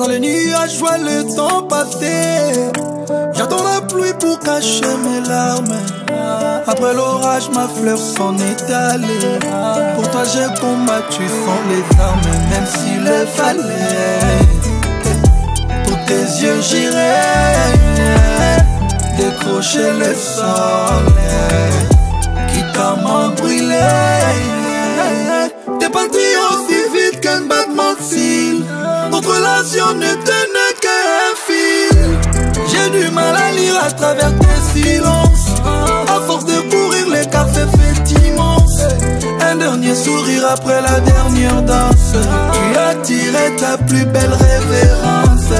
Dans les nuages, je vois le temps passer. J'attends la pluie pour cacher mes larmes. Après l'orage, ma fleur s'en est allée. Pour toi, j'ai combattu sans les armes, même s'il le fallait. Pour tes yeux, j'irai décrocher le soleil, quitte à m'embrûler. T'es parti aussi vite qu'un battement de cils. Notre relation ne tenait qu'un fil. J'ai du mal à lire à travers tes silences. À force de courir, l'écart s'est fait immense. Un dernier sourire après la dernière danse. Tu as tiré ta plus belle révérence.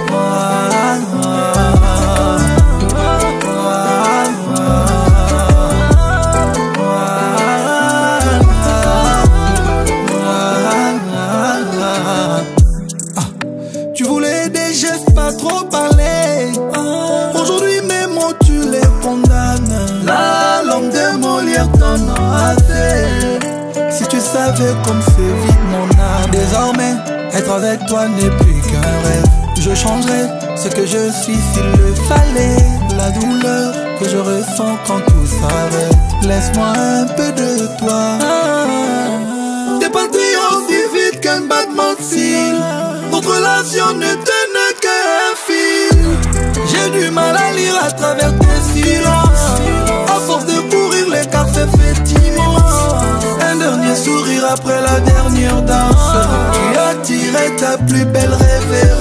Tu voulais des gestes, pas trop parler. Aujourd'hui mes mots tu les condamnes. La langue de Molière t'en a assez. Si tu savais comme c'est vite mon âme. Désormais, être avec toi n'est plus qu'un rêve. Je changerai ce que je suis s'il le fallait. La douleur que je ressens quand tout s'arrête. Laisse-moi un peu de toi. T'es parti aussi vite qu'un battement de cils. Notre relation ne tenait qu'un fil. J'ai du mal à lire à travers tes silences. À force de courir, l'écart s'est fait immense. Un dernier sourire après la dernière danse. Tu as tiré ta plus belle révérence.